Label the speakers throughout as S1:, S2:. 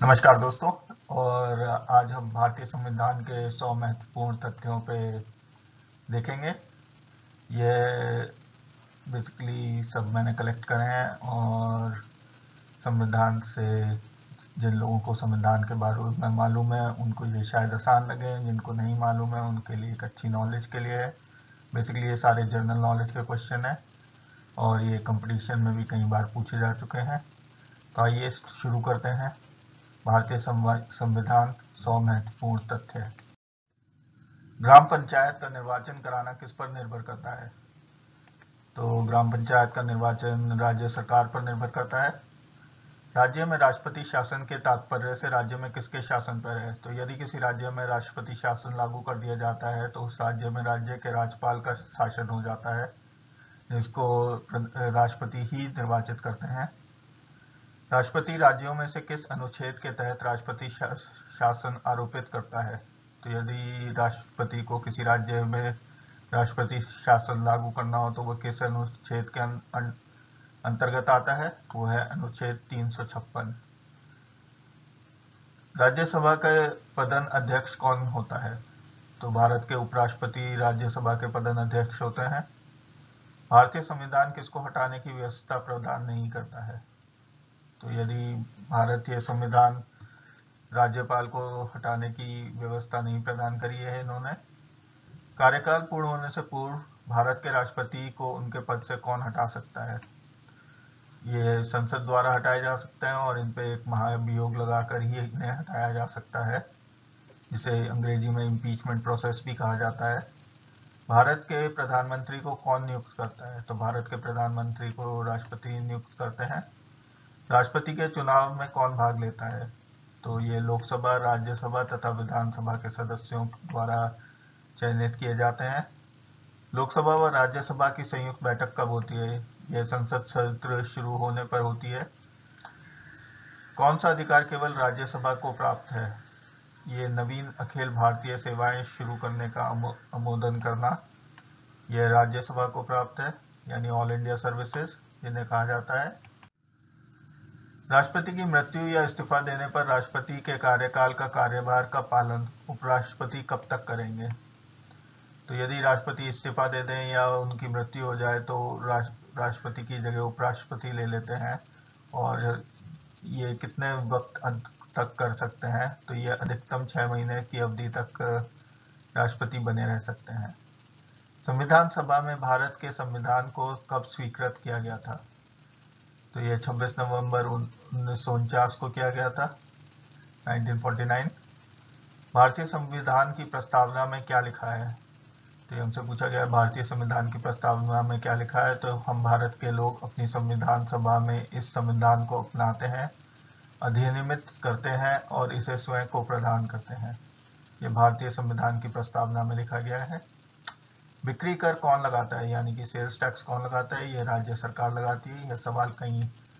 S1: नमस्कार दोस्तों। और आज हम भारतीय संविधान के 100 महत्वपूर्ण तथ्यों पे देखेंगे। ये बेसिकली सब मैंने कलेक्ट करे हैं और संविधान से जिन लोगों को संविधान के बारे में मालूम है उनको ये शायद आसान लगे, जिनको नहीं मालूम है उनके लिए एक अच्छी नॉलेज के लिए है। बेसिकली ये सारे जनरल नॉलेज के क्वेश्चन है और ये कंपटीशन में भी कई बार पूछे जा चुके हैं। तो आइए शुरू करते हैं। भारतीय संविधान 100 महत्वपूर्ण तथ्य। ग्राम पंचायत का निर्वाचन कराना किस पर निर्भर करता है? तो ग्राम पंचायत का निर्वाचन राज्य सरकार पर निर्भर करता है। राज्य में राष्ट्रपति शासन के तात्पर्य से राज्य में किसके शासन पर है? तो यदि किसी राज्य में राष्ट्रपति शासन लागू कर दिया जाता है तो उस राज्य में राज्य के राज्यपाल का शासन हो जाता है, जिसको राष्ट्रपति ही निर्वाचित करते हैं। राष्ट्रपति राज्यों में से किस अनुच्छेद के तहत राष्ट्रपति शासन आरोपित करता है? तो यदि राष्ट्रपति को किसी राज्य में राष्ट्रपति शासन लागू करना हो तो वह किस अनुच्छेद के अंतर्गत आता है? तो वह है अनुच्छेद 356। राज्यसभा के पदन अध्यक्ष कौन होता है? तो भारत के उपराष्ट्रपति राज्यसभा के पदन अध्यक्ष होते हैं। भारतीय संविधान किसको हटाने की व्यवस्था प्रदान नहीं करता है? तो यदि भारतीय संविधान राज्यपाल को हटाने की व्यवस्था नहीं प्रदान करी है इन्होंने। कार्यकाल पूर्ण होने से पूर्व भारत के राष्ट्रपति को उनके पद से कौन हटा सकता है? ये संसद द्वारा हटाए जा सकते हैं और इन पे एक महाभियोग लगाकर ही इन्हें हटाया जा सकता है, जिसे अंग्रेजी में इम्पीचमेंट प्रोसेस भी कहा जाता है। भारत के प्रधानमंत्री को कौन नियुक्त करता है? तो भारत के प्रधानमंत्री को राष्ट्रपति नियुक्त करते हैं। राष्ट्रपति के चुनाव में कौन भाग लेता है? तो ये लोकसभा, राज्यसभा तथा विधानसभा के सदस्यों द्वारा चयनित किए जाते हैं। लोकसभा व राज्यसभा की संयुक्त बैठक कब होती है? यह संसद सत्र शुरू होने पर होती है। कौन सा अधिकार केवल राज्यसभा को प्राप्त है? ये नवीन अखिल भारतीय सेवाएं शुरू करने का अनुमोदन करना, यह राज्यसभा को प्राप्त है, यानी ऑल इंडिया सर्विसेज जिन्हें कहा जाता है। राष्ट्रपति की मृत्यु या इस्तीफा देने पर राष्ट्रपति के कार्यकाल का कार्यभार का पालन उपराष्ट्रपति कब तक करेंगे? तो यदि राष्ट्रपति इस्तीफा दे दें या उनकी मृत्यु हो जाए तो राष्ट्रपति की जगह उपराष्ट्रपति ले लेते हैं। और ये कितने वक्त तक कर सकते हैं? तो ये अधिकतम 6 महीने की अवधि तक राष्ट्रपति बने रह सकते हैं। संविधान सभा में भारत के संविधान को कब स्वीकृत किया गया था? तो ये 26 नवंबर 1949 को किया गया था, 1949। भारतीय संविधान की प्रस्तावना में क्या लिखा है? तो हमसे पूछा गया भारतीय संविधान की प्रस्तावना में क्या लिखा है। तो हम भारत के लोग अपनी संविधान सभा में इस संविधान को अपनाते हैं, अधिनियमित करते हैं और इसे स्वयं को प्रदान करते हैं। ये भारतीय संविधान की प्रस्तावना में लिखा गया है। बिक्री कर कौन लगाता है, यानी कि सेल्स टैक्स कौन लगाता है? ये राज्य सरकार लगाती है। यह सवाल कई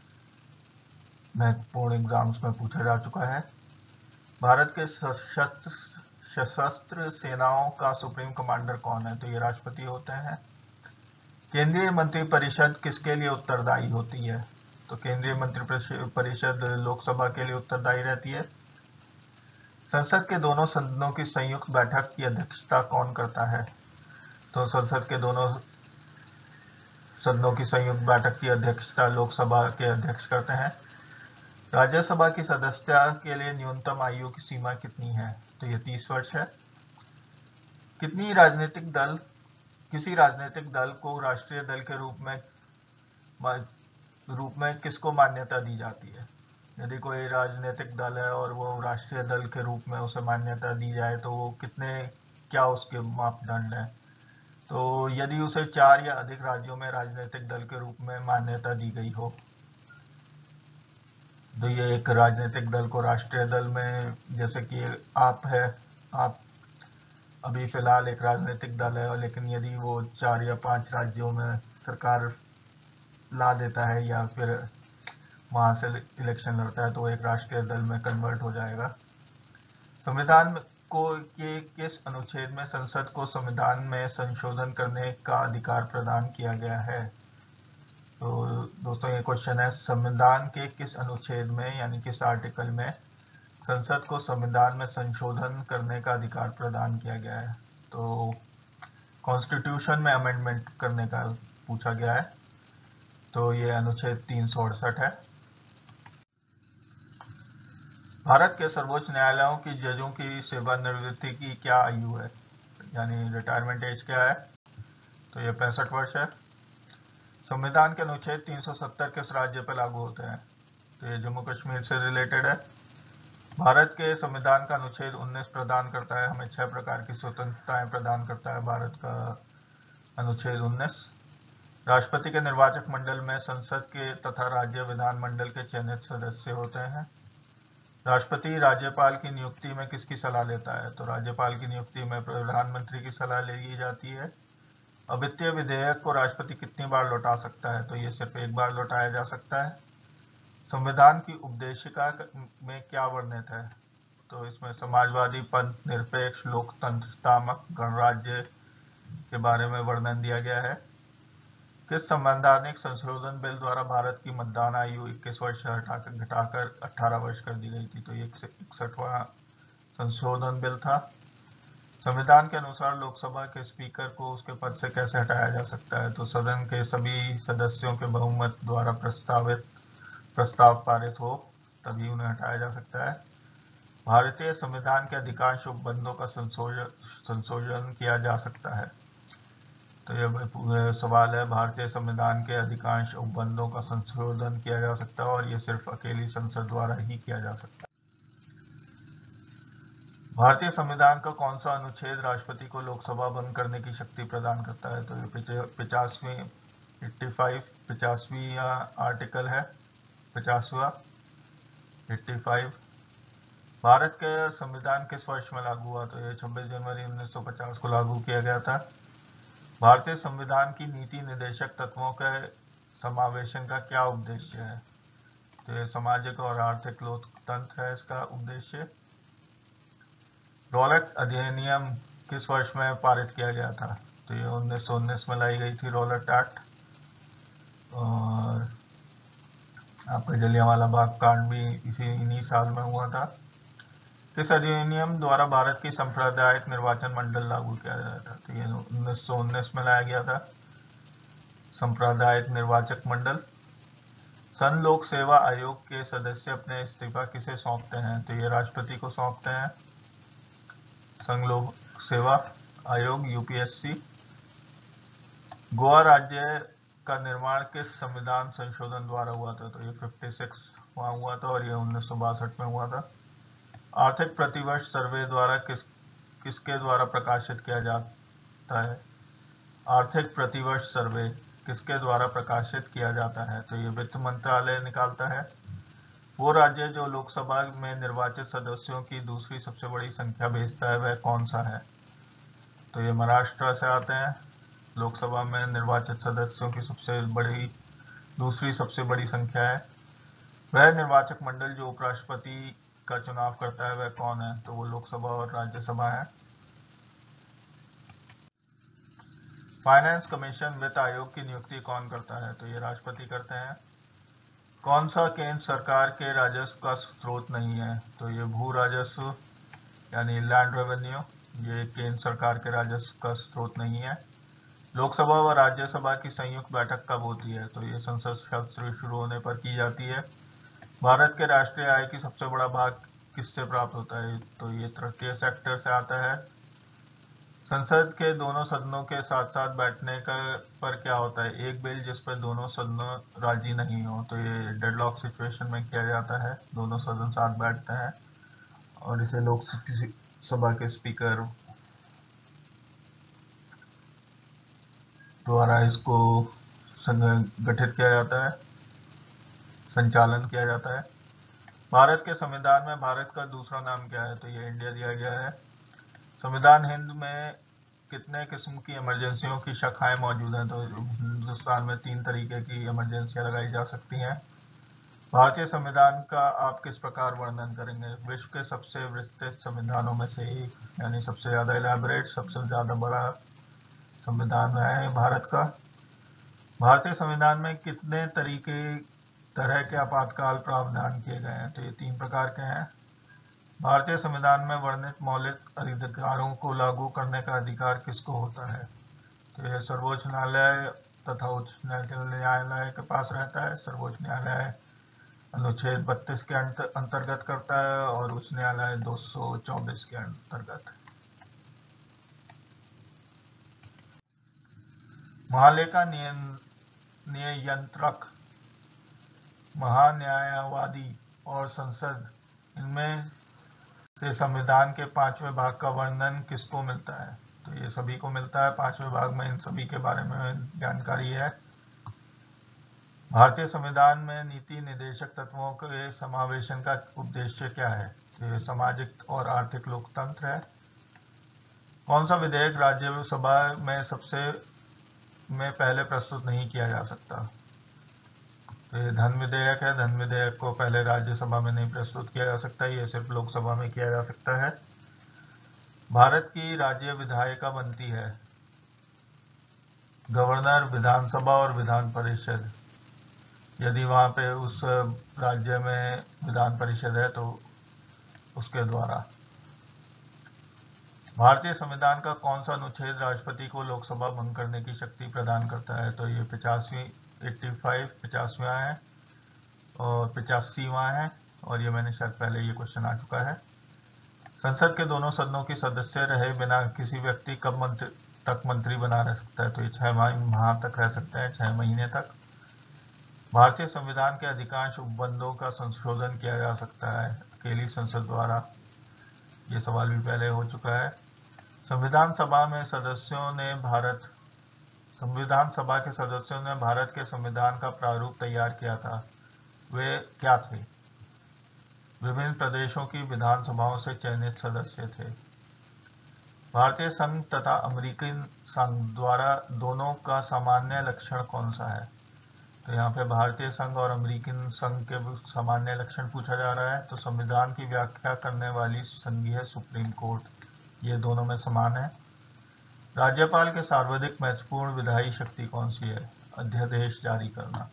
S1: महत्वपूर्ण एग्जाम्स में पूछा जा चुका है। भारत के सशस्त्र सेनाओं का सुप्रीम कमांडर कौन है? तो ये राष्ट्रपति होते हैं। केंद्रीय मंत्रिपरिषद किसके लिए उत्तरदायी होती है? तो केंद्रीय मंत्रिपरिषद लोकसभा के लिए उत्तरदायी रहती है। संसद के दोनों सदनों की संयुक्त बैठक की अध्यक्षता कौन करता है? तो संसद के दोनों सदनों की संयुक्त बैठक की अध्यक्षता लोकसभा के अध्यक्ष करते हैं। राज्यसभा की सदस्यता के लिए न्यूनतम आयु की सीमा कितनी है? तो ये 30 वर्ष है। किसी राजनीतिक दल को राष्ट्रीय दल के रूप में किसको मान्यता दी जाती है? यदि कोई राजनीतिक दल है और वो राष्ट्रीय दल के रूप में उसे मान्यता दी जाए तो वो क्या उसके मापदंड है? तो यदि उसे 4 या अधिक राज्यों में राजनीतिक दल के रूप में मान्यता दी गई हो, तो ये एक राजनीतिक दल को राष्ट्रीय दल में, जैसे कि आप अभी फिलहाल एक राजनीतिक दल है, लेकिन यदि वो 4 या 5 राज्यों में सरकार ला देता है या फिर वहां से इलेक्शन लड़ता है तो वो एक राष्ट्रीय दल में कन्वर्ट हो जाएगा। संविधान के किस अनुच्छेद में संसद को संविधान में संशोधन करने का अधिकार प्रदान किया गया है? तो दोस्तों ये क्वेश्चन है, संविधान के किस अनुच्छेद में, यानी किस आर्टिकल में संसद को संविधान में संशोधन करने का अधिकार प्रदान किया गया है। तो कॉन्स्टिट्यूशन में अमेंडमेंट करने का पूछा गया है, तो ये अनुच्छेद 368 है। भारत के सर्वोच्च न्यायालयों की जजों की सेवानिवृत्ति की क्या आयु है, यानी रिटायरमेंट एज क्या है, तो ये 65 वर्ष है। संविधान के अनुच्छेद 370 किस राज्य पर लागू होते हैं, तो ये जम्मू कश्मीर से रिलेटेड है। भारत के संविधान का अनुच्छेद 19 प्रदान करता है, हमें 6 प्रकार की स्वतंत्रताएं प्रदान करता है भारत का अनुच्छेद 19। राष्ट्रपति के निर्वाचक मंडल में संसद के तथा राज्य विधानमंडल के चयनित सदस्य होते हैं। राष्ट्रपति राज्यपाल की नियुक्ति में किसकी सलाह लेता है, तो राज्यपाल की नियुक्ति में प्रधानमंत्री की सलाह ली जाती है। अवित्तीय विधेयक को राष्ट्रपति कितनी बार लौटा सकता है, तो ये सिर्फ एक बार लौटाया जा सकता है। संविधान की उपदेशिका में क्या वर्णित है, तो इसमें समाजवादी, पंथ निरपेक्ष, लोकतंत्रात्मक, गणराज्य के बारे में वर्णन दिया गया है। किस संवैधानिक संशोधन बिल द्वारा भारत की मतदान आयु 21 वर्ष घटाकर 18 वर्ष कर दी गई थी, तो ये 61वां संशोधन बिल था। संविधान के अनुसार लोकसभा के स्पीकर को उसके पद से कैसे हटाया जा सकता है, तो सदन के सभी सदस्यों के बहुमत द्वारा प्रस्ताव पारित हो तभी उन्हें हटाया जा सकता है। भारतीय संविधान के अधिकांश उपबंधों का संशोधन किया जा सकता है, तो यह सवाल है। भारतीय संविधान के अधिकांश उपबंधों का संशोधन किया जा सकता है और ये सिर्फ अकेली संसद द्वारा ही किया जा सकता है। भारतीय संविधान का कौन सा अनुच्छेद राष्ट्रपति को लोकसभा भंग करने की शक्ति प्रदान करता है, तो ये 85वीं आर्टिकल है, 50वां 85। भारत के संविधान किस वर्ष में लागू हुआ, तो ये 26 जनवरी 1950 को लागू किया गया था। भारतीय संविधान की नीति निर्देशक तत्वों के समावेशन का क्या उद्देश्य है, तो ये सामाजिक और आर्थिक लोकतंत्र है इसका उद्देश्य। रॉलेट अधिनियम किस वर्ष में पारित किया गया था, तो ये 1919 में लाई गई थी रॉलेट एक्ट। और आपका जलियांवाला बाग कांड भी इन्हीं साल में हुआ था। किस अधिनियम द्वारा भारत की सांप्रदायिक निर्वाचन मंडल लागू किया गया था, तो ये 1919 में लाया गया था सांप्रदायिक निर्वाचक मंडल। संघ लोक सेवा आयोग के सदस्य अपने इस्तीफा किसे सौंपते हैं, तो ये राष्ट्रपति को सौंपते हैं। संघ लोक सेवा आयोग यूपीएससी। गोवा राज्य का निर्माण किस संविधान संशोधन द्वारा हुआ था, तो ये 56वां हुआ था और ये 1962 में हुआ था। आर्थिक प्रतिवर्ष सर्वे द्वारा किसके द्वारा प्रकाशित किया जाता है, आर्थिक प्रतिवर्ष सर्वे किसके द्वारा प्रकाशित किया जाता है, तो ये वित्त मंत्रालय निकालता है। वो राज्य जो लोकसभा में निर्वाचित सदस्यों की दूसरी सबसे बड़ी संख्या भेजता है वह कौन सा है, तो ये महाराष्ट्र से आते हैं। लोकसभा में निर्वाचित सदस्यों की दूसरी सबसे बड़ी संख्या है। वह निर्वाचक मंडल जो उपराष्ट्रपति का चुनाव करता है वह कौन है, तो वो लोकसभा और राज्यसभा है। फाइनेंस कमीशन वित्त आयोग की नियुक्ति कौन करता है, तो ये राष्ट्रपति करते हैं। कौन सा केंद्र सरकार के राजस्व का स्रोत नहीं है, तो ये भू राजस्व यानी लैंड रेवेन्यू, ये केंद्र सरकार के राजस्व का स्रोत नहीं है। लोकसभा व राज्यसभा की संयुक्त बैठक कब होती है, तो ये संसद सत्र शुरू होने पर की जाती है। भारत के राष्ट्रीय आय की सबसे बड़ा भाग किससे प्राप्त होता है, तो ये तृतीय सेक्टर से आता है। संसद के दोनों सदनों के साथ साथ बैठने पर क्या होता है, एक बिल जिस पर दोनों सदनों राजी नहीं हो, तो ये डेडलॉक सिचुएशन में किया जाता है, दोनों सदन साथ बैठते हैं और इसे लोकसभा के स्पीकर द्वारा इसको गठित किया जाता है, संचालन किया जाता है। भारत के संविधान में भारत का दूसरा नाम क्या है, तो ये इंडिया दिया गया है। संविधान हिंद में कितने किस्म की इमरजेंसियों की शाखाएं मौजूद हैं, तो हिंदुस्तान में 3 तरीके की इमरजेंसियां लगाई जा सकती हैं। भारतीय संविधान का आप किस प्रकार वर्णन करेंगे, विश्व के सबसे विस्तृत संविधानों में से एक, यानी सबसे ज्यादा इलैबोरेट, सबसे ज्यादा बड़ा संविधान है भारत का। भारतीय संविधान में कितने तरह के आपातकाल प्रावधान किए गए हैं, तो ये 3 प्रकार के हैं। भारतीय संविधान में वर्णित मौलिक अधिकारों को लागू करने का अधिकार किसको होता है? तो यह सर्वोच्च न्यायालय तथा उच्च न्यायालय के पास रहता है। सर्वोच्च न्यायालय अनुच्छेद 32 के अंतर्गत करता है और उच्च न्यायालय 224 के अंतर्गत। महालेखा नियंत्रक, महान्यायवादी और संसद, इनमें से संविधान के 5वें भाग का वर्णन किसको मिलता है? तो ये सभी को मिलता है। 5वें भाग में इन सभी के बारे में जानकारी है। भारतीय संविधान में नीति निर्देशक तत्वों के समावेशन का उद्देश्य क्या है? तो ये सामाजिक और आर्थिक लोकतंत्र है। कौन सा विधेयक राज्यसभा में पहले प्रस्तुत नहीं किया जा सकता? तो ये धन विधेयक है। धन विधेयक को पहले राज्यसभा में नहीं प्रस्तुत किया जा सकता, ये सिर्फ लोकसभा में किया जा सकता है। भारत की राज्य विधायिका बनती है गवर्नर, विधानसभा और विधान परिषद। यदि वहां पे उस राज्य में विधान परिषद है तो उसके द्वारा। भारतीय संविधान का कौन सा अनुच्छेद राष्ट्रपति को लोकसभा भंग करने की शक्ति प्रदान करता है? तो ये 85वां है और 85वां है, और ये मैंने शायद पहले ये क्वेश्चन आ चुका है। संसद के दोनों सदनों के सदस्य रहे बिना किसी व्यक्ति कब तक मंत्री बना रह सकता है? तो ये 6 माह तक रह सकते हैं, 6 महीने तक। भारतीय संविधान के अधिकांश उपबंधों का संशोधन किया जा सकता है अकेली संसद द्वारा। ये सवाल भी पहले हो चुका है। संविधान सभा के सदस्यों ने भारत के संविधान का प्रारूप तैयार किया था, वे क्या थे? विभिन्न प्रदेशों की विधानसभाओं से चयनित सदस्य थे। भारतीय संघ तथा अमेरिकन संघ द्वारा दोनों का सामान्य लक्षण कौन सा है? तो यहाँ पे भारतीय संघ और अमेरिकन संघ के सामान्य लक्षण पूछा जा रहा है। तो संविधान की व्याख्या करने वाली संघीय सुप्रीम कोर्ट, ये दोनों में समान है। राज्यपाल के सर्वाधिक महत्वपूर्ण विधायी शक्ति कौन सी है? अध्यादेश जारी करना।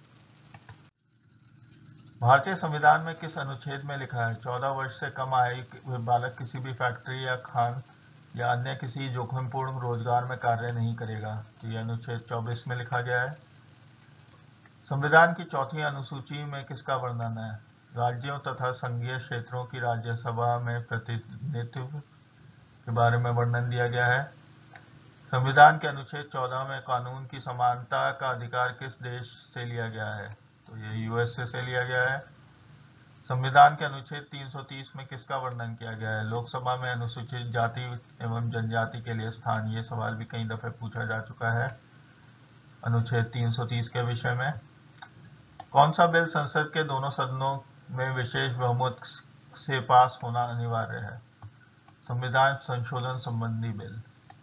S1: भारतीय संविधान में किस अनुच्छेद में लिखा है 14 वर्ष से कम आयु के बालक किसी भी फैक्ट्री या खान या अन्य किसी जोखिमपूर्ण रोजगार में कार्य नहीं करेगा? तो यह अनुच्छेद 24 में लिखा गया है। संविधान की चौथी अनुसूची में किसका वर्णन है? राज्यों तथा संघीय क्षेत्रों की राज्यसभा में प्रतिनिधित्व के बारे में वर्णन दिया गया है। संविधान के अनुच्छेद 14 में कानून की समानता का अधिकार किस देश से लिया गया है? तो ये यूएसए से लिया गया है। संविधान के अनुच्छेद 330 में किसका वर्णन किया गया है? लोकसभा में अनुसूचित जाति एवं जनजाति के लिए स्थान। ये सवाल भी कई दफे पूछा जा चुका है अनुच्छेद 330 के विषय में। कौन सा बिल संसद के दोनों सदनों में विशेष बहुमत से पास होना अनिवार्य है? संविधान संशोधन संबंधी बिल।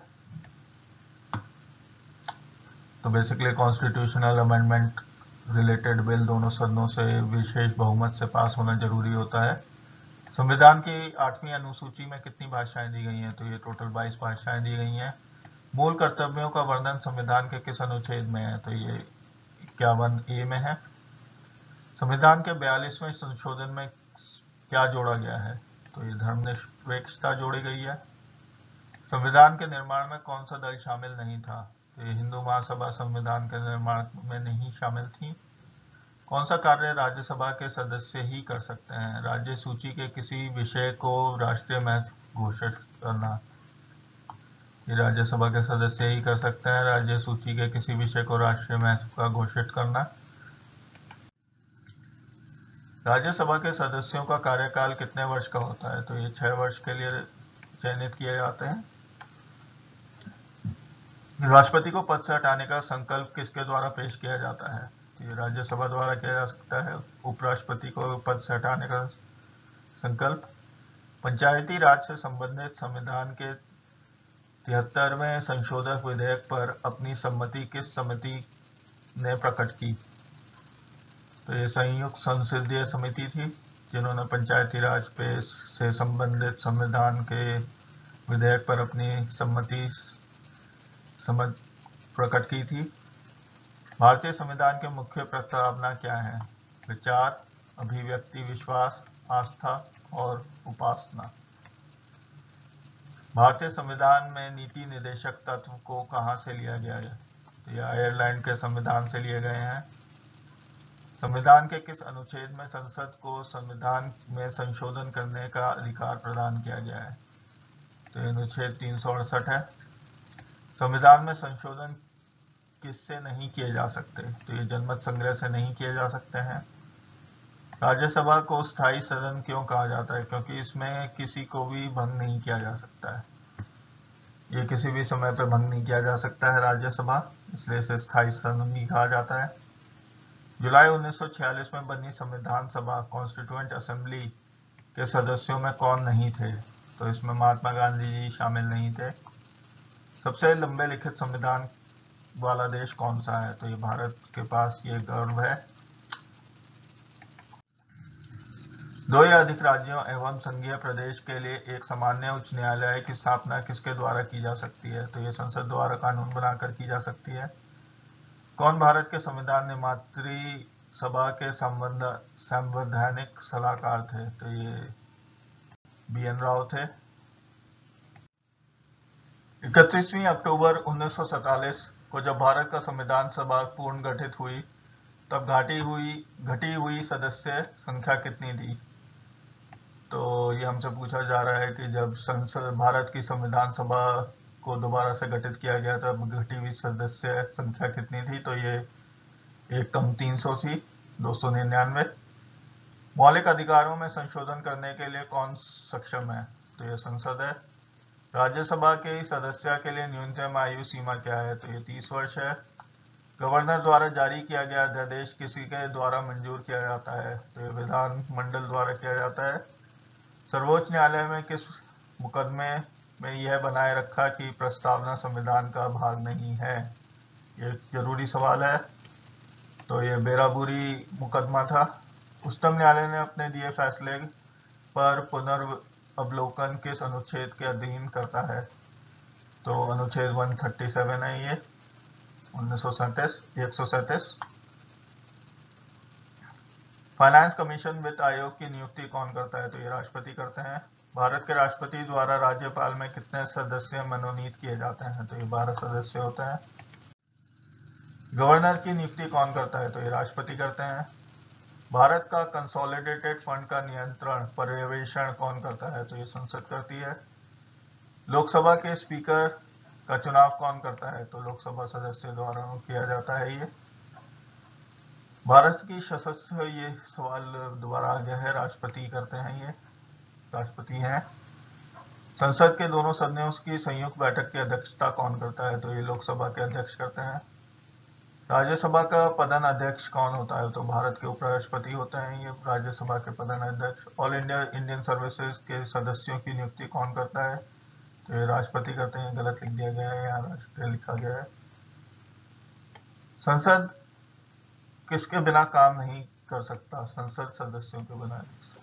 S1: तो basically constitutional amendment related bill दोनों सदनों से विशेष बहुमत से पास होना जरूरी होता है। संविधान की 8वीं अनुसूची में कितनी भाषाएं दी गई हैं? तो ये टोटल 22 भाषाएं दी गई हैं। मूल कर्तव्यों का वर्णन संविधान के किस अनुच्छेद में है? तो ये 51A में है। संविधान के 42वें संशोधन में क्या जोड़ा गया है? तो ये धर्मनिरपेक्षता जोड़ी गई है। संविधान के निर्माण में कौन सा दल शामिल नहीं था? तो ये हिंदू महासभा संविधान के निर्माण में नहीं शामिल थी। कौन सा कार्य राज्यसभा के सदस्य ही कर सकते हैं? राज्य सूची के किसी विषय को राष्ट्रीय महत्व घोषित करना। ये राज्यसभा के सदस्य ही कर सकते हैं, राज्य सूची के किसी विषय को राष्ट्रीय महत्व का घोषित करना। राज्यसभा के सदस्यों का कार्यकाल कितने वर्ष का होता है? तो ये 6 वर्ष के लिए चयनित किए जाते हैं। राष्ट्रपति को पद से हटाने का संकल्प किसके द्वारा पेश किया जाता है? तो ये राज्यसभा द्वारा किया जा सकता है, उपराष्ट्रपति को पद से हटाने का संकल्प। पंचायती राज से संबंधित संविधान के 73वें संशोधक विधेयक पर अपनी सम्मति किस समिति ने प्रकट की? तो ये संयुक्त संसदीय समिति थी जिन्होंने पंचायती राज पे से संबंधित संविधान के विधेयक पर अपनी सम्मति प्रकट की थी। भारतीय संविधान के मुख्य प्रस्तावना क्या है? विचार, अभिव्यक्ति, विश्वास, आस्था और उपासना। भारतीय संविधान में नीति निर्देशक तत्व को कहां से लिया गया है? तो ये आयरलैंड के संविधान से लिए गए हैं। संविधान के किस अनुच्छेद में संसद को संविधान में संशोधन करने का अधिकार प्रदान किया गया है? तो ये अनुच्छेद 368 है। संविधान में संशोधन किससे नहीं किए जा सकते? तो ये जनमत संग्रह से नहीं किए जा सकते हैं। राज्यसभा को स्थायी सदन क्यों कहा जाता है? क्योंकि इसमें किसी को भी भंग नहीं किया जा सकता है, ये किसी भी समय पर भंग नहीं किया जा सकता है राज्यसभा, इसलिए इसे स्थायी सदन भी कहा जाता है। जुलाई 1946 में बनी संविधान सभा कॉन्स्टिट्यूएंट असेंबली के सदस्यों में कौन नहीं थे? तो इसमें महात्मा गांधी जी शामिल नहीं थे। सबसे लंबे लिखित संविधान वाला देश कौन सा है? तो ये भारत के पास ये गर्व है। 2 या अधिक राज्यों एवं संघीय प्रदेश के लिए एक सामान्य उच्च न्यायालय की स्थापना किसके द्वारा की जा सकती है? तो ये संसद द्वारा कानून बनाकर की जा सकती है। कौन भारत के संविधान निर्मात्री सभा के संवैधानिक सलाहकार थे? तो ये BN राव थे। 31 अक्टूबर 1947 को जब भारत का संविधान सभा पूर्ण गठित हुई तब घटी हुई सदस्य संख्या कितनी थी? तो ये हमसे पूछा जा रहा है कि जब भारत की संविधान सभा को दोबारा से गठित किया गया तब घटी हुई सदस्य संख्या कितनी थी? तो ये एक कम 300 थी, 299। मौलिक अधिकारों में संशोधन करने के लिए कौन सक्षम है? तो ये संसद है। राज्यसभा के सदस्य के लिए न्यूनतम आयु सीमा क्या है? तो ये 30 वर्ष है। गवर्नर द्वारा जारी किया गया अध्यादेश किसी के द्वारा मंजूर किया जाता है? तो ये विधान मंडल द्वारा किया जाता है। सर्वोच्च न्यायालय में किस मुकदमे में यह बनाए रखा कि प्रस्तावना संविधान का भाग नहीं है? ये जरूरी सवाल है। तो ये बेराबूरी मुकदमा था। उच्चतम न्यायालय ने अपने दिए फैसले पर पुनर्वलोकन किस अनुच्छेद के अधीन करता है? तो अनुच्छेद 137 है ये 137। फाइनेंस कमीशन वित्त आयोग की नियुक्ति कौन करता है? तो ये राष्ट्रपति करते हैं। भारत के राष्ट्रपति द्वारा राज्यपाल में कितने सदस्य मनोनीत किए जाते हैं? तो ये 12 सदस्य होते हैं। गवर्नर की नियुक्ति कौन करता है? तो ये राष्ट्रपति करते हैं। भारत का कंसोलिडेटेड फंड का नियंत्रण पर्यवेक्षण कौन करता है? तो ये संसद करती है। लोकसभा के स्पीकर का चुनाव कौन करता है? तो लोकसभा सदस्य द्वारा किया जाता है ये। भारत की सशस्त्र, ये सवाल दोबारा आ गया है, राष्ट्रपति करते हैं, ये राष्ट्रपति हैं। संसद के दोनों सदनों की संयुक्त बैठक की अध्यक्षता कौन करता है? तो ये लोकसभा के अध्यक्ष करते हैं। राज्यसभा का प्रधान अध्यक्ष कौन होता है? तो भारत के उपराष्ट्रपति होते हैं ये राज्यसभा के प्रधान अध्यक्ष। ऑल इंडिया इंडियन सर्विसेज के सदस्यों की नियुक्ति कौन करता है? तो ये राष्ट्रपति करते हैं। गलत लिख दिया गया है, यहाँ राष्ट्रपति लिखा गया है। संसद किसके बिना काम नहीं कर सकता? संसद सदस्यों के बिना।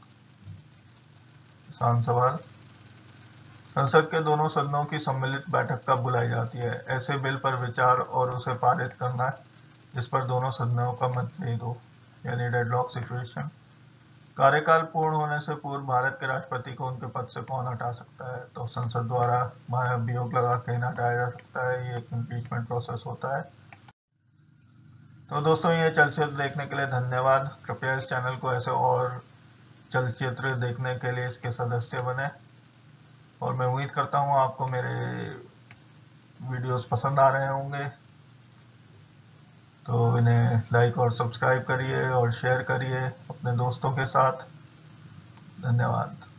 S1: आसान सवाल। संसद के दोनों सदनों की सम्मिलित बैठक कब बुलाई जाती है? ऐसे बिल पर विचार और उसे पारित करना जिस पर दोनों सदनों का मतभेद हो, यानी डेडलॉक सिचुएशन। कार्यकाल पूर्ण होने से पूर्व भारत के राष्ट्रपति को उनके पद से कौन हटा सकता है? तो संसद द्वारा महाभियोग लगा के हटाया जा सकता है, ये एक इम्पीचमेंट प्रोसेस होता है। तो दोस्तों, ये चलचित्र देखने के लिए धन्यवाद। कृपया इस चैनल को ऐसे और चलचित्र देखने के लिए इसके सदस्य बने, और मैं उम्मीद करता हूँ आपको मेरे वीडियोस पसंद आ रहे होंगे। तो इन्हें लाइक और सब्सक्राइब करिए और शेयर करिए अपने दोस्तों के साथ। धन्यवाद।